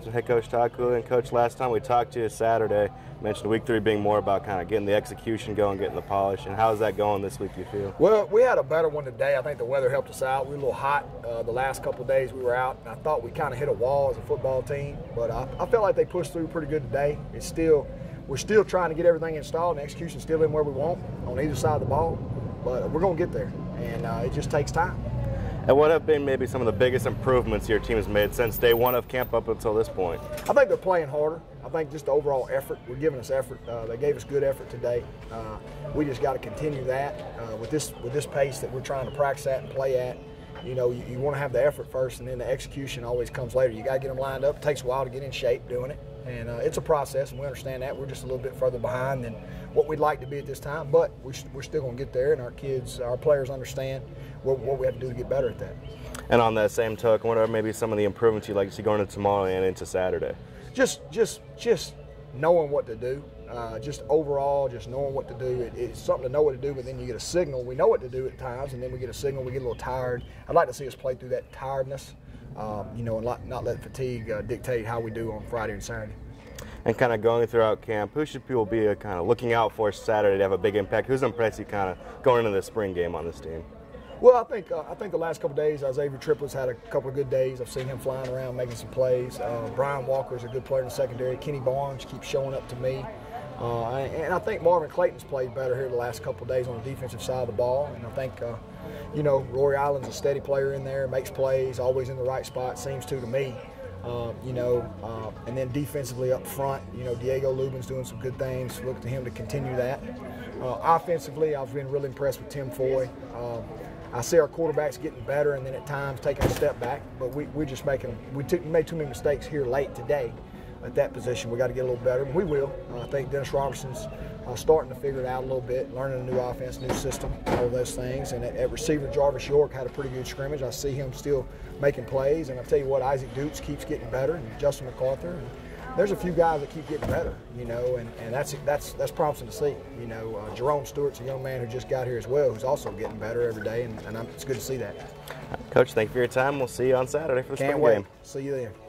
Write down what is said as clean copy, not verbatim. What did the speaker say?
Statesmen head coach Todd Cooley. And Coach, last time we talked to you Saturday, you mentioned week 3 being more about kind of getting the execution going, getting the polish. And how's that going this week, you feel? Well, we had a better one today. I think the weather helped us out. We were a little hot the last couple of days we were out, and I thought we kind of hit a wall as a football team. But I felt like they pushed through pretty good today. We're still trying to get everything installed, and execution still in where we want on either side of the ball. But we're going to get there, and it just takes time. And what have been maybe some of the biggest improvements your team has made since day 1 of camp up until this point? I think they're playing harder. I think just the overall effort, we're giving us effort. They gave us good effort today. We just got to continue that with this pace that we're trying to practice at and play at. You know, you want to have the effort first, and then the execution always comes later. You got to get them lined up. It takes a while to get in shape doing it, and it's a process, and we understand that. We're just a little bit further behind than what we'd like to be at this time, but we're still going to get there, and our players understand what we have to do to get better at that. And on that same token, what are maybe some of the improvements you'd like to see going into tomorrow and into Saturday? Just knowing what to do. Just overall, just knowing what to do. It's something to know what to do, but then you get a signal. We know what to do at times, and then we get a signal. We get a little tired. I'd like to see us play through that tiredness, you know, and not let fatigue dictate how we do on Friday and Saturday. And kind of going throughout camp, who should people be kind of looking out for Saturday to have a big impact? Who's impressed you kind of going into the spring game on this team? Well, I think the last couple of days, Xavier Triplets had a couple of good days. I've seen him flying around, making some plays. Brian Walker's a good player in the secondary. Kenny Barnes keeps showing up to me. And I think Marvin Clayton's played better here the last couple of days on the defensive side of the ball. And I think, you know, Rory Allen's a steady player in there, makes plays, always in the right spot, seems to me. You know, and then defensively up front, you know, Diego Lubin's doing some good things. Look to him to continue that. Offensively, I've been really impressed with Tim Foy. I see our quarterbacks getting better, and then at times taking a step back. But we're just made too many mistakes here late today at that position. We got to get a little better, and we will. I think Dennis Robertson's starting to figure it out a little bit, learning a new offense, new system, all those things. And at receiver, Jarvis York had a pretty good scrimmage. I see him still making plays. And I tell you what, Isaac Dukes keeps getting better, and Justin MacArthur. And there's a few guys that keep getting better, you know, and that's promising to see. You know, Jerome Stewart's a young man who just got here as well, who's also getting better every day, and it's good to see that. Coach, thank you for your time. We'll see you on Saturday for the spring game. See you then.